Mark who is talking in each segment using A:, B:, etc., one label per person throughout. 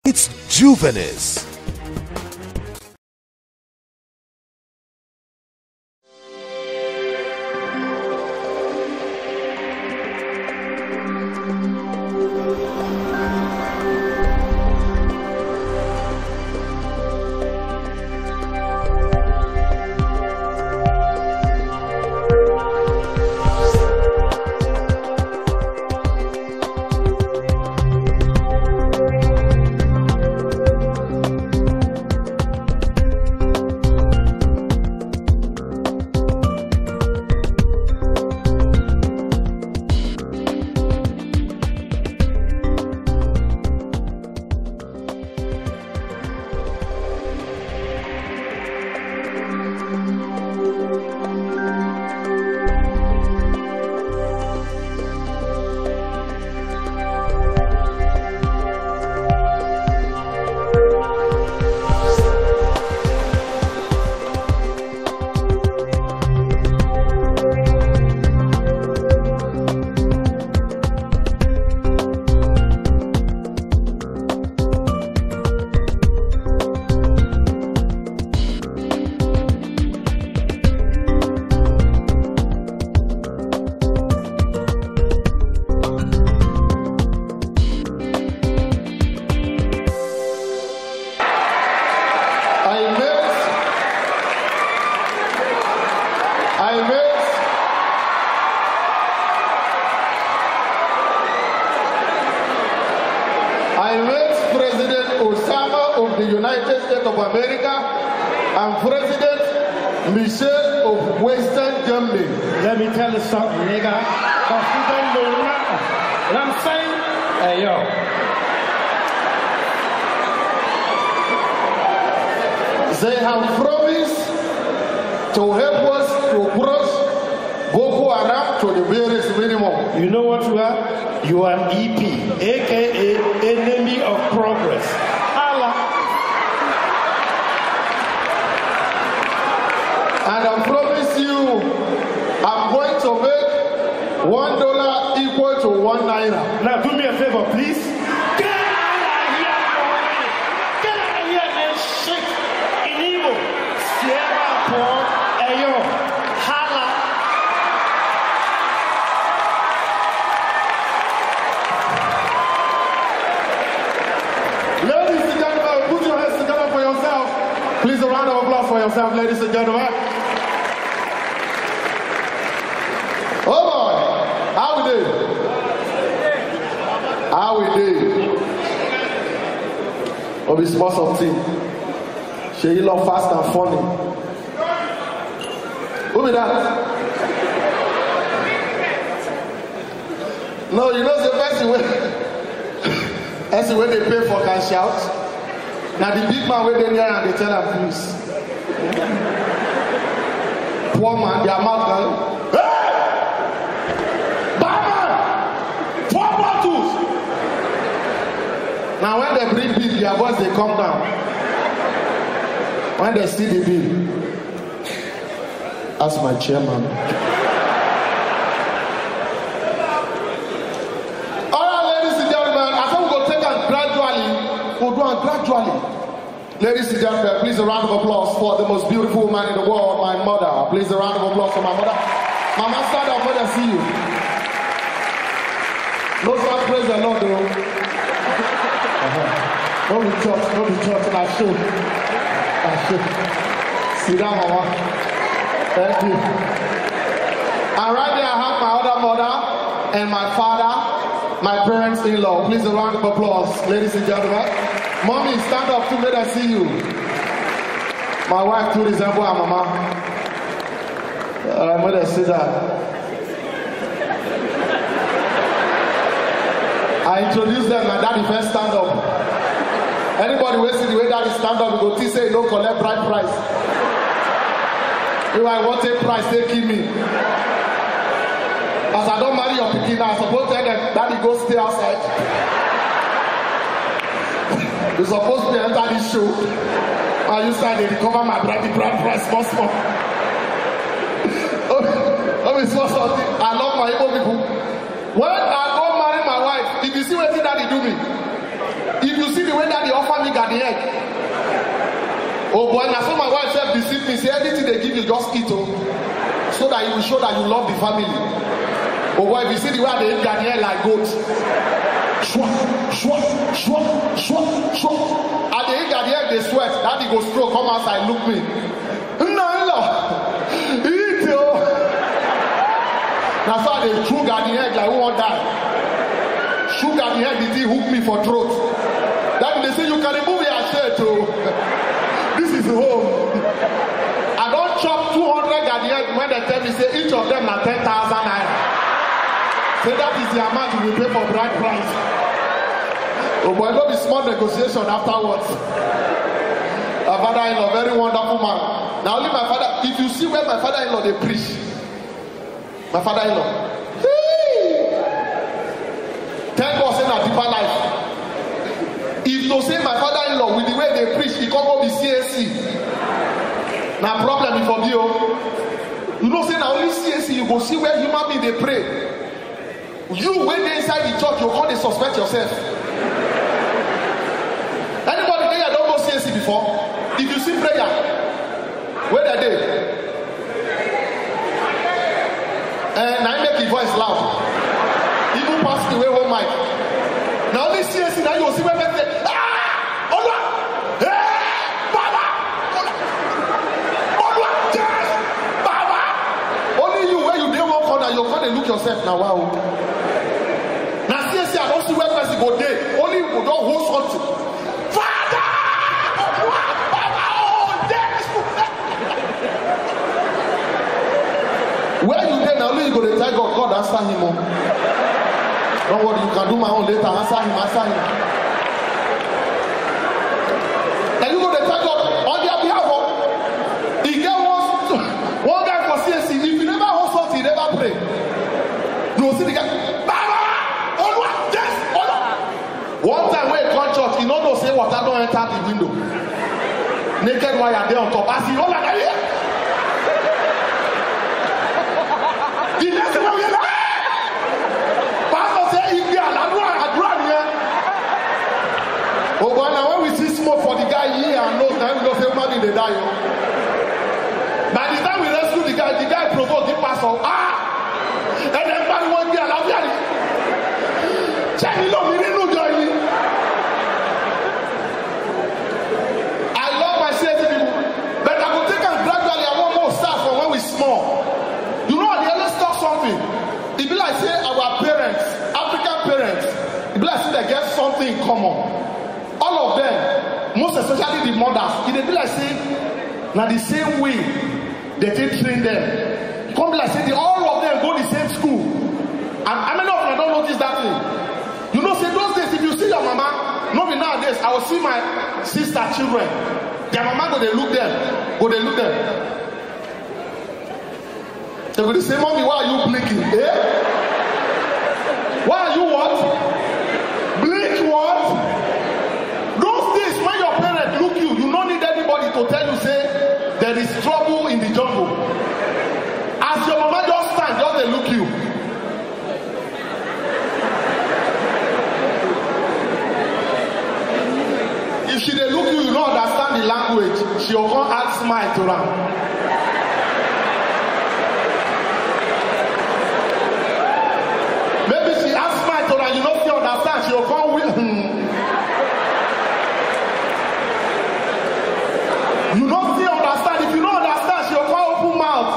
A: It's Juvenis.
B: I met President Osama of the United States of America and President Michel of Western Germany.
C: Let me tell you something, nigga. Because you don't know nothing. What I'm saying? Hey, yo.
B: They have promised to help us to cross Boko Haram to the barest minimum.
C: You know what you are? You are an EP, aka Enemy of Progress. Allah.
B: And I promise you, I'm going to make $1 equal to 1 naira.
C: Now do me a favor, please. Get out of here, boy. Get out of here and shake in Igbo. Sierra Paul, Ayo, Hala.
B: Ladies and gentlemen, put your hands together for yourself. Please, a round of applause for yourself, ladies and gentlemen. Oh boy, how we do? How we do? Oh, be small something. Seyi love fast and funny. Who be that? No, you know the person way. That's the way they pay for cash out. Now the big man where they near and they tell them please. Poor man, their mouth gone. Hey! Barman! 4 bottles! Now when they bring bill, their voice they come down. When they see the bill, ask my chairman. Gradually. Ladies and gentlemen, please a round of applause for the most beautiful woman in the world, my mother. Please a round of applause for my mother. Mama, stand up, mother, see you. No one praise the Lord, though. Don't be church, and I should. Sit down, mama. Thank you. And right there, I have my other mother and my father, my parents-in-law. Please a round of applause, ladies and gentlemen. Mommy, stand up to me and see you. My wife too resemble her mama. Mother see that. I introduced them, my daddy first stand up. Anybody who see the way daddy stand up, you go to say you don't collect bride price. If I want a price, they kill me. As I don't marry your pikin, I'm supposed to tell them, daddy go stay outside. You're supposed to enter this show. And you start to recover my bride price small. Small something. I love my Igbo people. When I go marry my wife, if you see what daddy do me, if you see the way daddy offer garden egg. Oh boy, now so my wife said deceive me, say anything they give you, just eat so that you will show that you love the family. Oh boy, if you see the way they eat garden egg like goats. Shwa, shwa, shwa, shwa, shwa. And they eat garden egg, they sweat. Daddy go stroke, come outside, look me. No, eat That's why they threw garden egg like who won't die. Sugar the head, the thing hook me for throat. That they say you can remove your shirt too. This is home. I don't chop 200 garden egg when they tell me say each of them are 10,000 naira. Say that is the amount you will pay for bride price. Oh boy, don't be small negotiation afterwards. My father-in-law, very wonderful man. Now only my father, if you see where my father-in-law they preach, my father-in-law. Thank God saying a deeper life. If you say my father-in-law with the way they preach, he can't go be CAC. Now problem is for you. You know say now only CAC you go see where human being they pray. You when they inside the church, you can't suspect yourself. Anybody there don't go CAC before? If you see prayer, where are they? And I make the voice loud. Even pass the way home mic. Now only CAC now you see where they say, ah, Ola, hey, Baba, Ola, yes, Baba. Only you where you didn't walk on, you're going to look yourself now. Wow. Now CAC I don't see where person go there. Only you don't hold something. Father, Baba, oh yes. Where you there now? Only you go to tell God, God answer him. Don't worry, you can do my own later. Answer him. And you go to tell God on their behalf. He gave one guy for CAC. If you never hold something, you never pray. You will see the guy. Baba! Olua! Yes! Olua! One time when he come church, he don't know say water don't enter the window. Naked wire there on top. As he hold like here. The next one we like. Oh, but now when we see smoke for the guy here and nose, now we don't say man in the die. By the time we rescue the guy provoked the pastor. And then everybody won't be allowed. Check it out, we didn't know join me. I love my CAC people, but I will take them gradually. I want more start from when we small. You know, they always talk something. It be like say our parents, African parents, it be like say they get something in common. All of them, most especially the mothers, it be like say, now the same way that they train them. Come be like say, all of them go the same school. And how many of them don't notice that thing? You know, say those days, if you see your mama, not nowadays, I will see my sister children. Their mama go they look them. They go say, mommy, why are you blinking? Eh? Why are you what? Blink what? When your parents look you don't need anybody to tell you say there is trouble in the jungle. As your mama just stand, just they look you. If she they look you, you don't understand the language. She will come add smile to her. Maybe she add smile to her, you don't still understand. She will come with you don't still understand. If you don't understand, she'll call open mouth.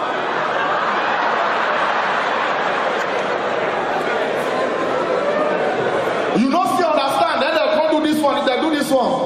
B: You don't still understand. Then they'll come do this one. If they do this one,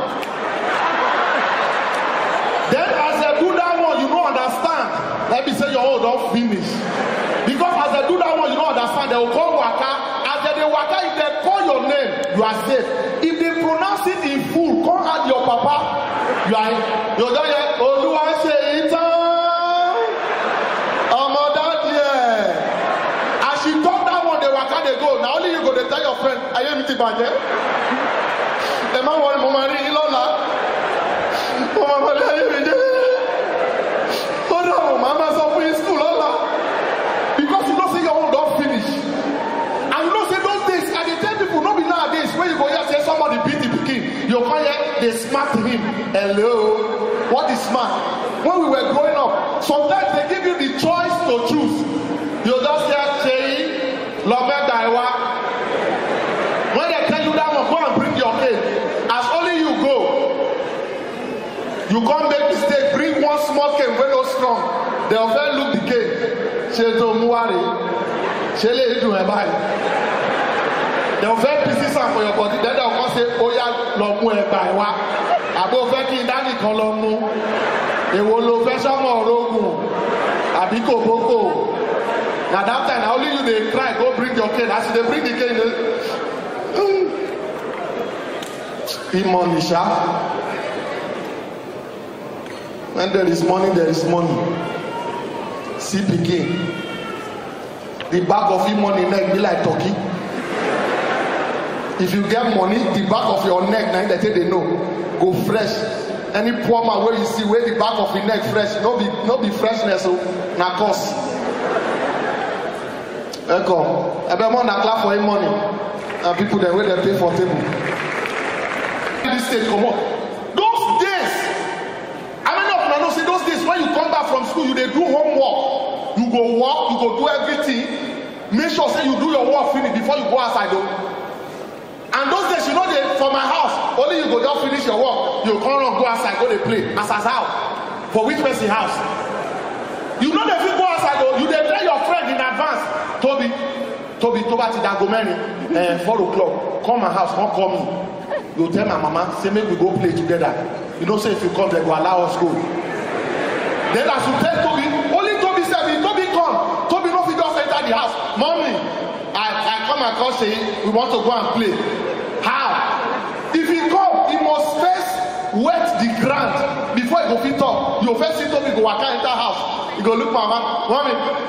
B: then as they do that one, you don't understand. Let me say your own don't finish. Because as they do that one, you don't understand. They will call waka. As they waka, if they call your name, you are safe. If they pronounce it in full, come add your papa. You are there. Olúwa ṣe ìtàn. Ọmọ daddy. As she talk that one, they waka they go. Now only you go to tell your friend, ayé mi ti bàjẹ́. The man worry, mo máa rí yín lọ́la. Mo máa bọ̀ lé ayé mi jẹ́. Ó dà mo máa máa sọ fún yín school lọ́la. Because you know say your own don finish. And you know say those days, and they tell people, no be nowadays, when you go here say somebody beat the pikin, you come here. they smacked him. Hello, what is smart? When we were growing up, sometimes they give you the choice to choose. You just say, Seyi, Lobegaiwa. When they tell you that one, go and bring your cane. As only you go, you can't make mistake. Bring one small cane, when no strong. They often look the cane. She to muari. She lay do a buy. They often pieces for your body. Then they'll come say, oh yeah, lomu e buy wa. Abo fe ki dani kan lomu. Ewo lo fe somo orogun. Abiko boko. Now that time, only you they cry, go bring your cane. As they bring the cane, when there is money, there is money. See begin. The back of your money neck be like turkey. If you get money, the back of your neck, now they know, go fresh. Any poor man where you see where the back of your neck fresh, no be freshness, so na cost. Echo, everyone na clap for him money, and people then where they pay for table. This state come on. Those days, I mean, not know say those days when you come back from school, you they do homework. You go work, you go do everything. Make sure say you do your work finish before you go outside though. And those days, you know, they for my house, only you go just finish your work. You can't run go outside, go they play. As how? For which person house? You know if you go outside though, you they tell your friend in advance. Toby to Dagomeni, 4 o'clock. Come my house, don't call me. You tell my mama, say maybe we go play together. You don't say if you come, they go allow us go. Then as you tell Toby, only Toby said, Toby come. Toby no fit just enter the house. Mommy, I come and call Seyi, we want to go and play. How? If he come, he must first wet the ground before he go fit up. You first see Toby go walk enter house. He go look mama, mommy.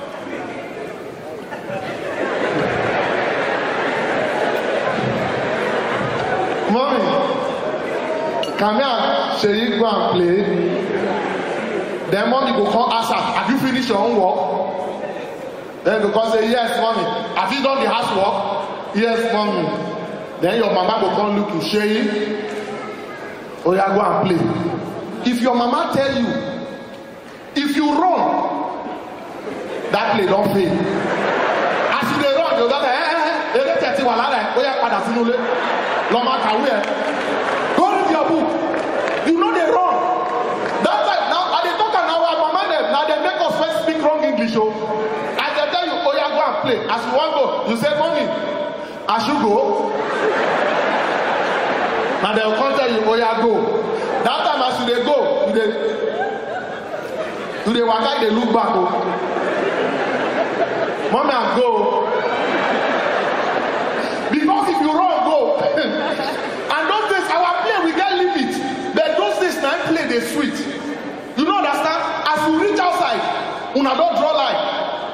B: Mommy, come here, Seyi, go and play. Then mommy go come ask her, have you finished your own work? Then you go say, yes, mommy. Have you done the housework? Yes, mommy. Then your mama go come look you, Seyi. Oh yeah, go and play. If your mama tell you, if you run, that play don't fail. As you dey run, you go say, oh yeah, padà sínú ilé. Loma Kawe, go read your book. You know they wrong. That's like now, and they talk an hour about man. Now they make us first speak wrong English. Oh, and they tell you, oh yeah, go and play. As you want go, you say, mommy, I should go. And they will come tell you, oh yeah, go. That time as you they go, you they walk out, they look back. Oh, mommy, I go. Because if you run, go. And those days, our play, we get limit. But those days, now play, they sweet. You don't understand? As you reach outside, una don't draw line.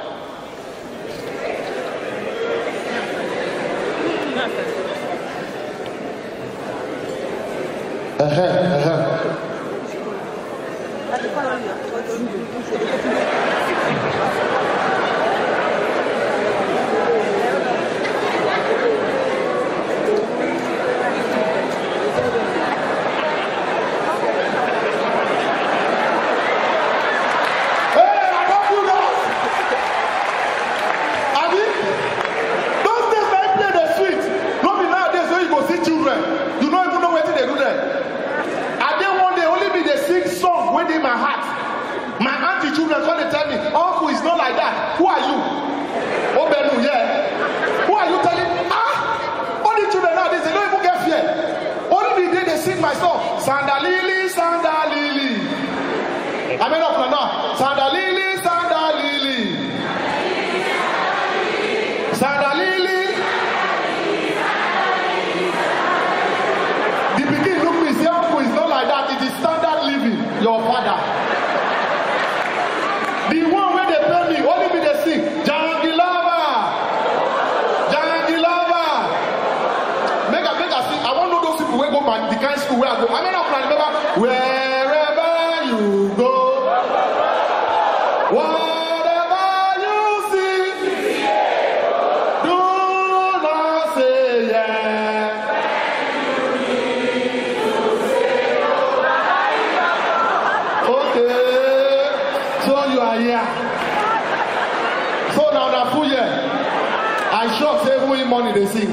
B: Wherever you go, whatever you see, do not say yes. I sure say who in money they sing.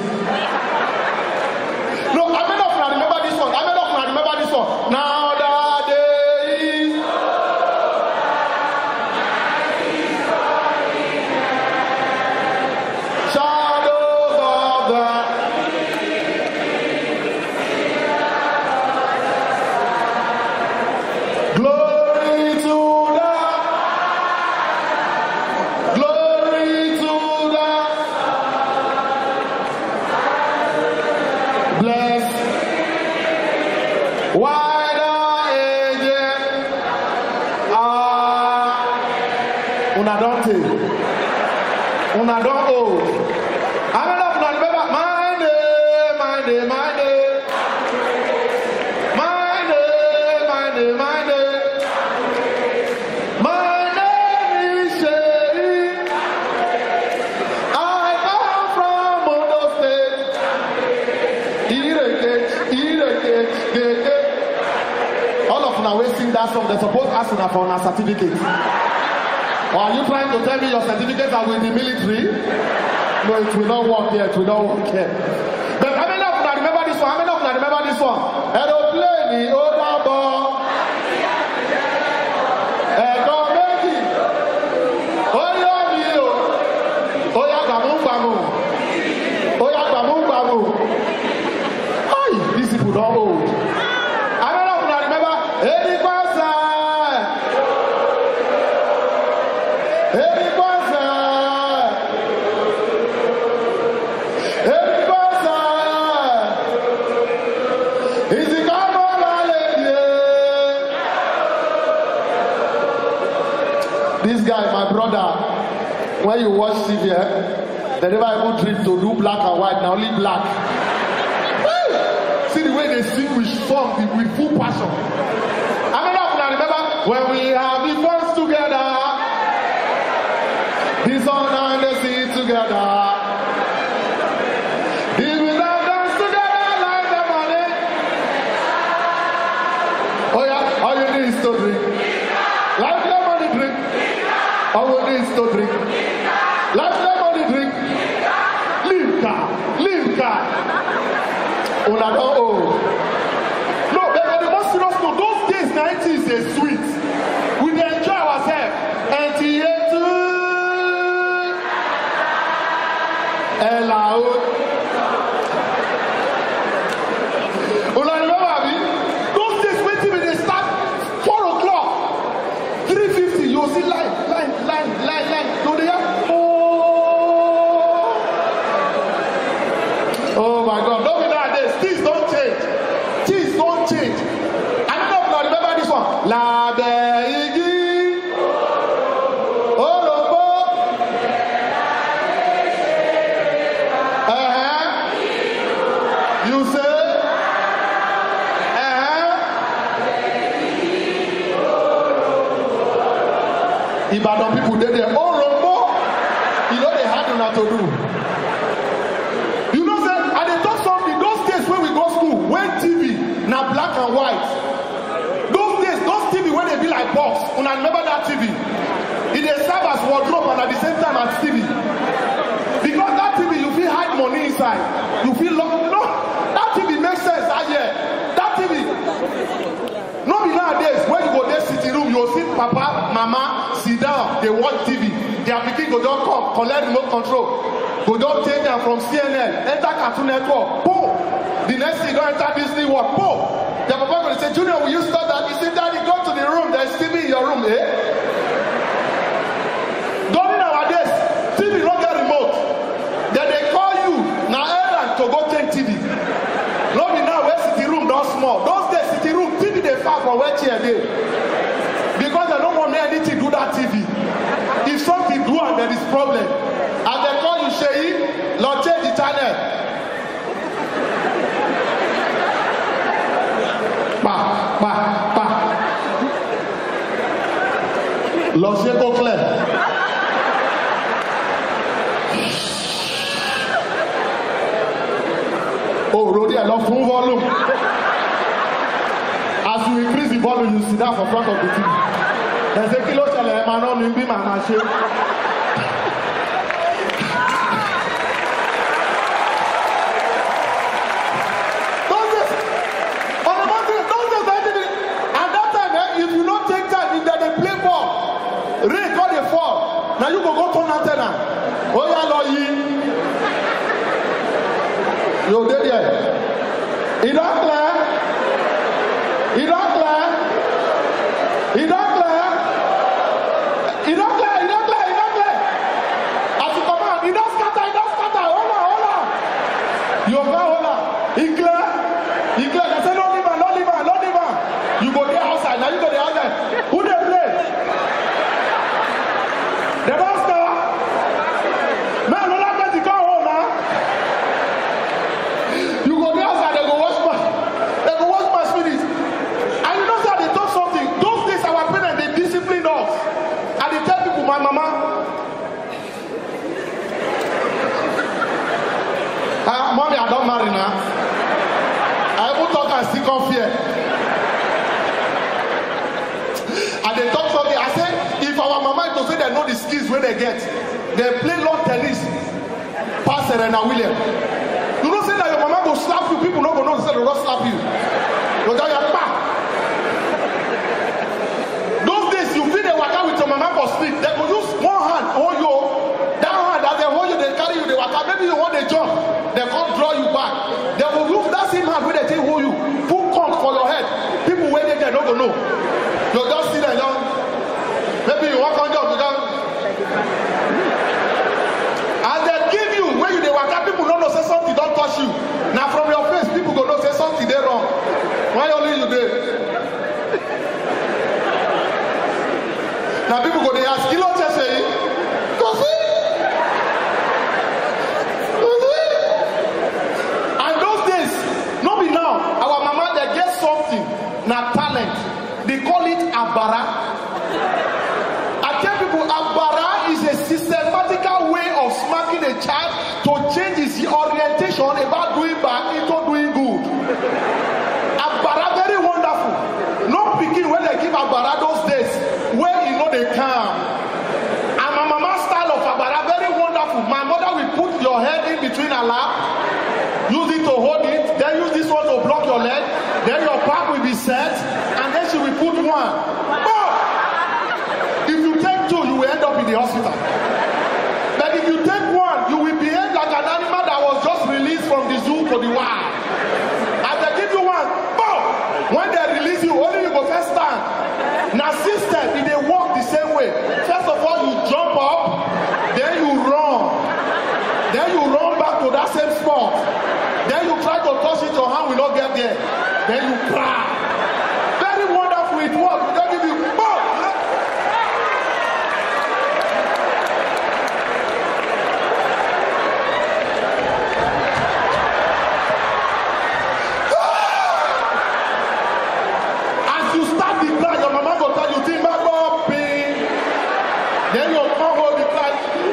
B: No, I may not remember this one. I may not remember this one. Now that day is shadows of the glory to the bless wider agent una don't take una don't old. I don't know if you remember my name, my name, my name, my name, my name, my name. My name is Seyi. I come from Ondo State. All of you are wasting that song. They're supposed to ask you for a certificate. Or are you trying to tell me your certificates are with the military? No, it will not work here. It will not work here. But how many of you remember this one? How many of you remember this one? Aeroplane, Odega. These people don't old. I don't know if you remember. This guy, my brother, when you watch TV, they never even dream to do black and white, now only black. See the way they sing with song, with full passion. I don't know if you remember when we have the first together, the sun and the sea together. This will not dance together like the money. Oh yeah, all you need is to drink. Like the money drink. All you need is to drink. Like the money drink. Live car. Una don't old. No, but the most serious no, those days 90s are sweet. We enjoy ourselves. And Una remember me? Those days when TV they start 4 o'clock, 3:50, you'll see line. So they have oh my God, don't be nowadays. Things don't change. I don't know if you remember this one. La Beigi. Orobo. You say? Ibadan people, they Orobo. You know they had enough to do. When TV now black and white, those TV when they be like box, and I remember that TV, it they serve as wardrobe and at the same time as TV. Because that TV you feel hide money inside, you feel no, that TV makes sense. That TV. No be nowadays when you go there sitting room, you will see papa, mama sit down, they watch TV. Their pikin go don't come, collect remote control, go don't take them from CNN, enter Cartoon Network, boom. The next thing you don't enter Disney World, boom. The papa going to say, Junior, will you stop that? He said, Daddy, go to the room. There's TV in your room, During nowadays, TV don't get remote. Then they call you, now errand to go take TV. Not be now where city room don't small. Those days, city room, TV they far from where chair they. Because they don't want me anything to do that TV. If something do and there is problem, and they call you, Seyi, Lord, change the channel. Lọ ṣe kó clear. Oh, Rodi, I love full volume. As you increase the volume, you sit down for front of the TV. There's a kilo chale, man, on him, be my machine. You did it. He don't clear. He don't clear. He don't clear. He don't clear. He don't clear. He don't clear. As you come out, he don't scatter. He don't scatter. Hold on, hold on. You go, hold on. He clear. He clear. They say no leave man, no leave man, no leave man. You go there outside. Now you go there outside. Who they play? They don't stop. Man, no like that. You go home now. You go there outside. They go wash my. They go wash my spirit. And you know that they talk something. Those days our parents they discipline us. And they tell people, my mama. Mommy, I don't marry now. I will talk and still come here. And they talk something. I say, if our mama to say they know the skills where they get, they play lawn tennis, pass Serena Williams. You don't say that your mama will slap you, people don't know they don't slap you. But then you're back. Those days you feel they work out with your mama for speed. They will use one hand, hold you. That hand, as they hold you, they carry you, they work out. Maybe you want a jump. They can't draw you back. They will use that same hand where they take hold you. Put cones for your head. People waiting there don't know. You just see them, maybe you walk on job, you don't. As they give you, when you they walk out, people don't know say something don't touch you. Now from your face, people go know say something they wrong. Why only you there? Now people go they ask, kilo Seyi, go see. Our mama they get something, now talent. They call it abara. I tell people abara is a systematical way of smacking a child to change his orientation about doing bad into doing good. Abara very wonderful. No picking when they give abara those days where you know they come. And my mama's style of abara very wonderful. My mother will put your head in between her lap, use it to hold it, then use this one to block your leg, then your back will be set, and then she will put one. Oh! If you take two, you will end up in the hospital. But if you take one, you will behave like an animal that was just released from the zoo to the wild. As they give you one, boom! When they release you, only you go first stand. Now system, if they work the same way, first of all you jump up, then you run. Then you run back to that same spot. Then you try to touch it, your hand will not get there. Then you cry. Very wonderful, it works. They give you, boom! As you start the cry, your mama will tell you, think back up, pain. Then your mom will be crying.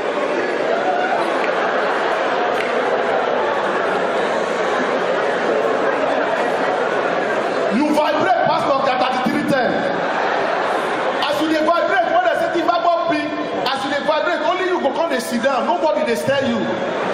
B: You vibrate past Dr. 3310. As you dey vibrate, when they say think back up, pain, as you dey vibrate, only you go come dey sit down. Nobody dey stare you.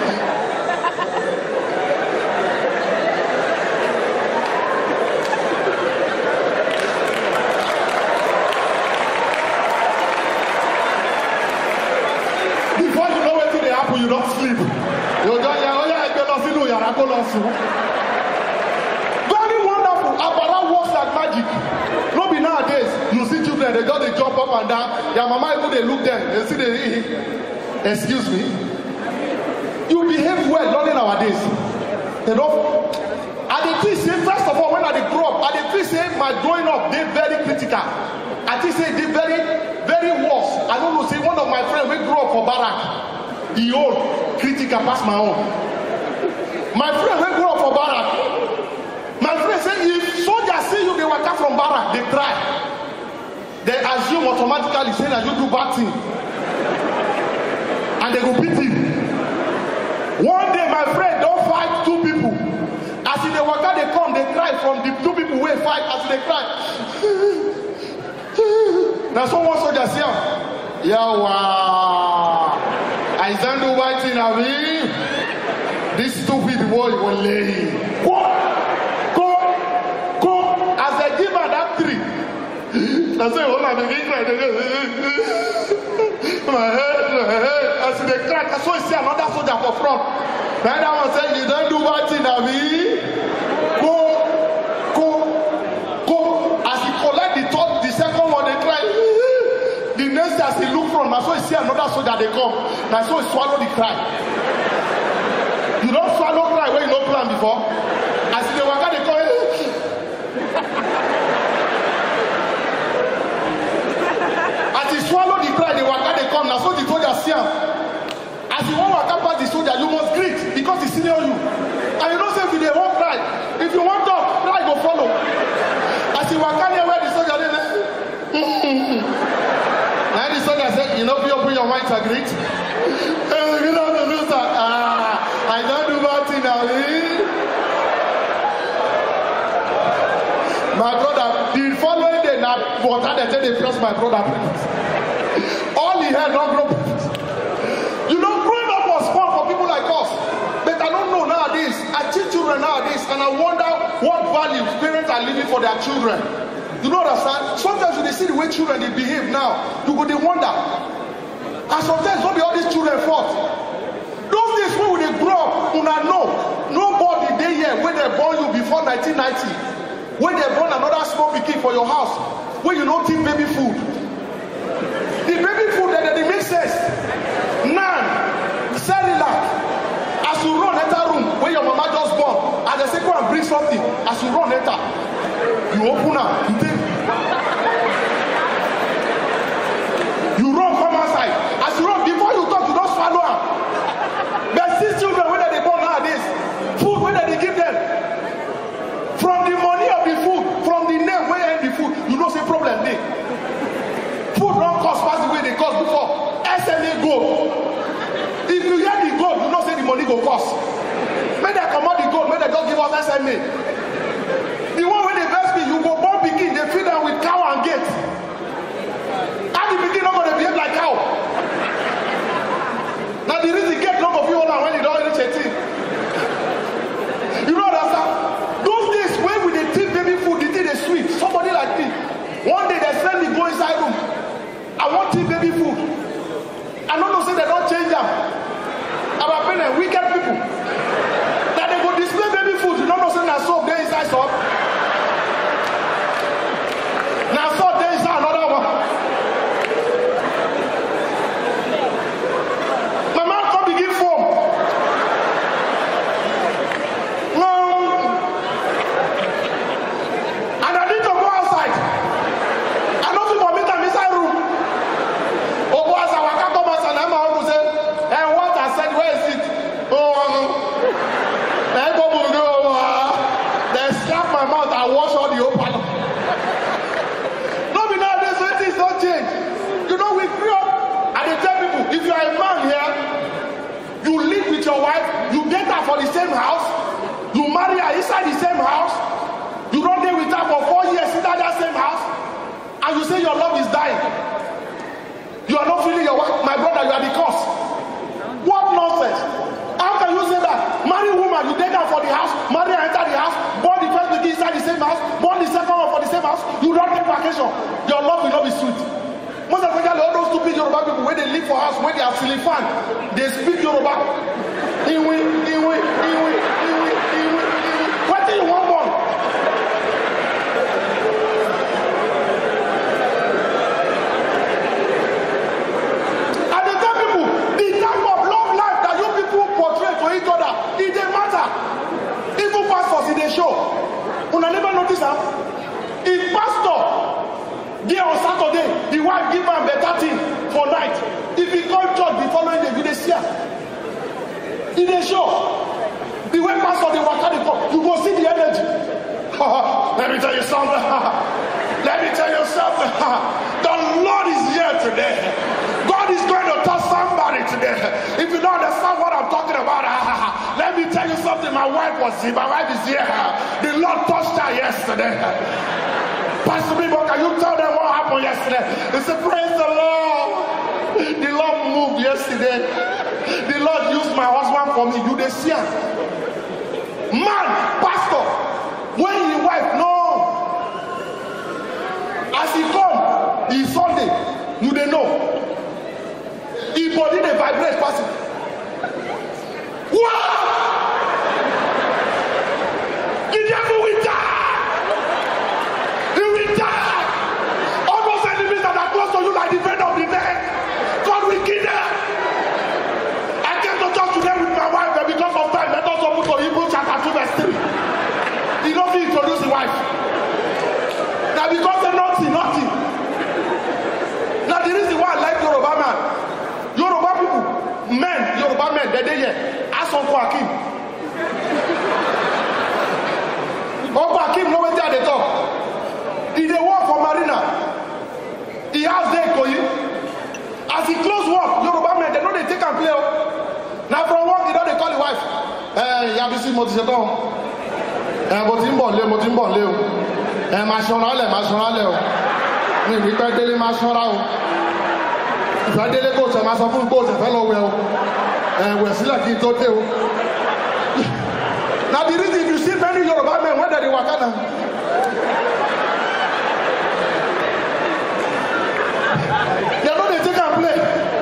B: Before you know wetin dey happen, you don't sleep. You don't hear, oh yeah, I go lost, you are go lost. Very wonderful. Abara works like magic. No be nowadays. You see children, they just they jump up and down. Their mama even they look them. They see they, excuse me. You behave well, not in nowadays. They don't. And the thing say, first of all, when I grow up, and the thing say my growing up, they very critical. I think say they very, very worse. I don't know, say one of my friends, we grew up for Barak. He old, critical past my own. My friend, we grew up for Barak. My friend say, if soldiers see you, they will come from Barak, they try. They assume automatically, say that you do bad thing. And they go beat you. One day, my friend don't fight two people. As in the worker, they come, they cry from the two people who fight, as they cry. Now someone soldier say, Yawa, I stand to white in a way. This stupid boy will lay. Go. As they give her that tree. I say, hold on, they cry. My head. As they cry, I saw you see another soldier for front. Then that one said, you don't do bad thing, Abi. Go. As he collect the second one, they cry. The next as he look from, now so he see another soldier they come. Now so he swallow the cry. You don't swallow cry when you don't plan before. As they waka they come. As he swallow the cry, the waka they come. Now so the soldier see him. As you want to pass the soldier, you must greet because he's senior you. And you don't say if you won't cry. If you want dog, cry go follow. As you walk near where the soldier is, and the soldier said, you know, if you open your mind to greet, you know the news that I don't do bad thing now. My brother, the following day, now water they press my brother. All he had not grow. You know, growing up was fun for people like us. But I don't know nowadays. I teach children nowadays, and I wonder what values parents are leaving for their children. You know what I'm saying? Sometimes when they see the way children they behave now, you go they wonder. And sometimes don't be all these children fault. Those days when they grow up, you know, nobody they here when they born you before 1990, when they born another small pikin for your house, when you don't think baby food. The baby food that they make sense. Nan, Cerelac. As you run enter room where your mama just born, as they say go and bring something, as you run enter, you open up, you run come outside. As you run, before you talk, you don't swallow am. But see children when they born nowadays, food when they give them, from the money of the food, from the name where end the food, you know say problem dey. Food don't cost pass the way they cost before. SMA go. If you hear the gold, you know say the money go cost. When they come out the gold, when they don't give us SMA. The one when they best me, you go born begin, they feed them with cow and gate. And the begin not gonna behave like cow. Now the reason get long of you all when you don't reach 18. You know that those days when we they take baby food, they take the sweet. Somebody like me. One day they send me go inside room. I want to eat baby food. I don't know say they don't change them. Our parents, wicked people. That they go display baby food. You don't know say na soap they inside soap. Now soap they inside another one. My man come begin foam. And I need to go outside. I know people meet them inside room. Oh boy, as I walk out come outside, I'm out to say, and what I said, where is it? They slap my mouth and wash all the open. No, be nowadays, so things don't change. You know, we grew up, and they tell people, if you are a man here, you live with your wife, you get her for the same house, you marry her inside the same house, you don't live with her for 4 years inside that same house, and you say your love is dying. You are not feeling your wife. My brother, you are the cause. What nonsense? How can you say that? Marry a woman, you take her for the house, marry her enter the house, born the first baby inside the same house, born the second one for the same house, you don't take vacation. Your love will not be sweet. Most especially all those stupid Yoruba people, when they live for house, when they are silly fan, they speak Yoruba. Iwi. What do you want more? And they tell people, the type of love life that you people portray to each other, it doesn't matter. Even pastors in the show, una never notice that. If pastor there on Saturday, the wife give him better thing for night. If he come church the following day, you dey see am. In the show, the way pastor they walk out the come, you go see the energy. Let me tell you something. Let me tell you something. The Lord is here today. God is going to touch somebody today. If you don't understand what I'm talking about, let me tell you something. My wife was here. My wife is here. The Lord touched her yesterday. Pastor people, can you tell them what happened yesterday? They said, praise the Lord. The Lord moved yesterday. The Lord used my husband for me. You dey see am. Man, pastor, when his wife, no. As he come, it's Sunday, you dey know. His body dey vibrate, pastor. Wow! Ask Uncle Akim. Uncle Akim know where they talk. He dey work for Marina. He has there Koyi. As he close work, Yoruba men they know they take and play. Now from work, you know they call the wife. Yabisi mo ti ṣe tán. Mo ti ń bọ̀ lé o. Máa ṣọ́ra lẹ̀ o. Mi ì ní pẹ́ délé máa ṣọ́ra o. Ìfẹ́ délé kò tẹ̀ máa sọ fún kò tẹ̀ fẹ́ lọ wẹ̀ o. Wẹ̀ sílẹ̀ kí n tó dé o. Now the reason you see many Yoruba men when they dey waka now. They know they take and play.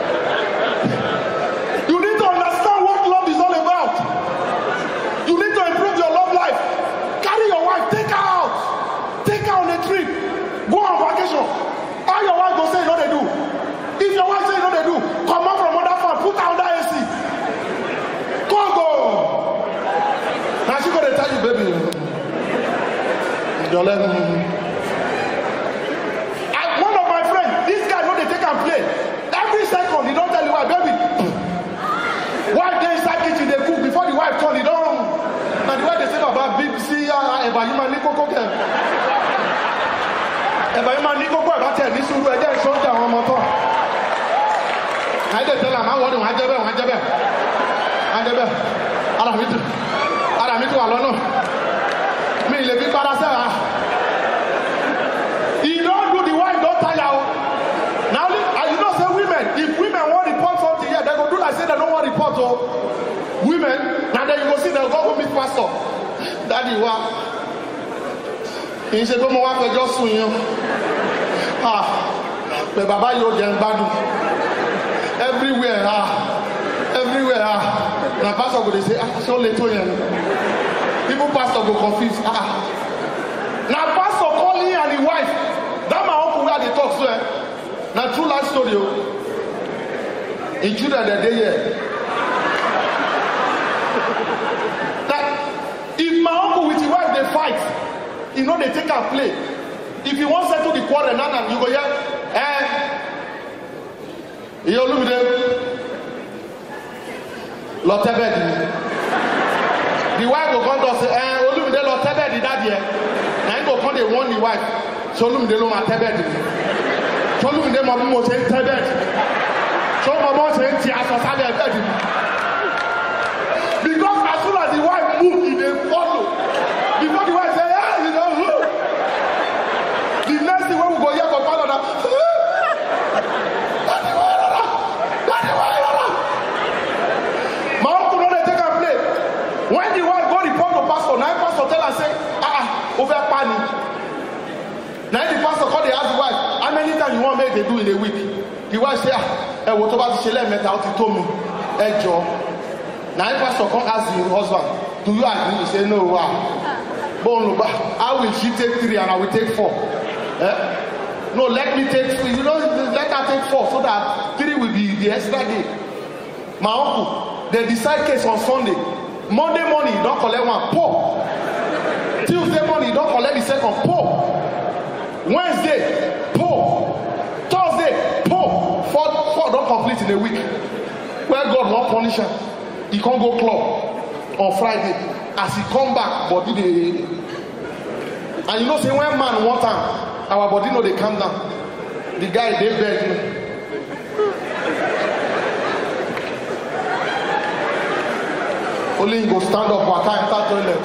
B: You need to understand what love is all about. You need to improve your love life. Carry your wife, take her out. Take her on a trip. Go on vacation. How your wife go say you know they do? If your wife say you know they do, come out from other farm, put her under AC. Go. Now she gonna tell you, baby. Your leg. One of my friends, this guy know they take and play. Every second, he don't tell you why, baby. Wife dey inside kitchen, they cook before the wife turn it on. And the way they say about BBC, Eba Yuma Nikoko Kem. Eba Yuma Nikoko Eba tell me suru eje shoja àwọn ọmọ tó. I dey tell am I want one jebe. Ara mi tu alono. Mi le bi para se ah. He don't do the wife don't tire. Now you know say women, if women want report something here, they go do like say they don't want report women. Now then you go see them go home meet pastor. Daddy wa. Kì í ṣe pé mo wá fẹjọ́ sùn yín. Pé bàbá yóò jẹ́ ń gbádùn. Everywhere. Now pastor go dey say, ṣé ó lè tó yẹn? People pastor go confuse. Now pastor call him and his wife. That my uncle where they talk so. Now true life story. In Judah the day here. That if my uncle with his wife they fight, you know they take and play. If you want to settle the quarrel, now you go here. You look at them. The wife will come to say, look at them. That year. Now you go come they warn the wife. So look at them. So look at them. Mama say tebed. So mama say tiaso sabe bed. Because as soon as the wife move, they follow. Before the wife say, you know who? The next thing when we go here for Canada. My uncle know they take and play. When the wife go report to pastor, now pastor tell her say, over panic. Now the pastor call the ask the wife, how many times you want make they do in a week? The wife say, what about the shele metal out to me? Job. Now the pastor come ask the husband, do you agree? He say, no, wow. How will she take 3 and I will take 4? No, let me take 3. You know, let her take 4 so that 3 will be the extra day. My uncle, they decide case on Sunday. Monday morning, you don't collect one, poor. Tuesday morning, you don't collect the second, poor. Wednesday, poor. Thursday, poor. 4 don't complete in a week. Where God won't punish him, he can't go club on Friday. As he come back, body dey. And you know, say when man want time, our body know they calm down. The guy they beg me. Only he go stand up waka enter toilet.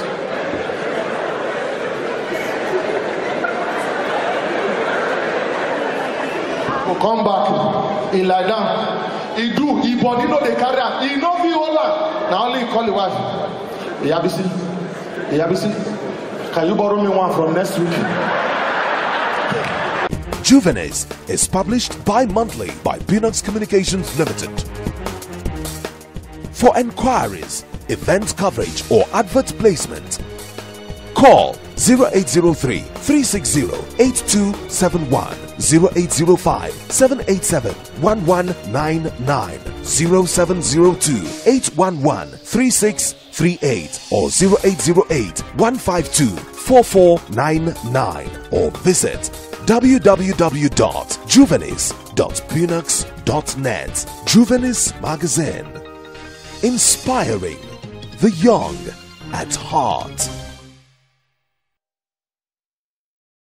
B: Go come back, he lie down. He do, he body know they carry am. He no fit hold am. Now only he call the wife. Yabisi, can you borrow me one from next week?
A: Juvenis is published bi-monthly by Phoenix Communications Limited. For enquiries, event coverage or advert placement, call 0803 360 8271, 0805 787 1199, 0702 811 3638 or 0808 152 4499 or visit www.juvenis.phoenix.net. Juvenis Magazine, inspiring the young at heart.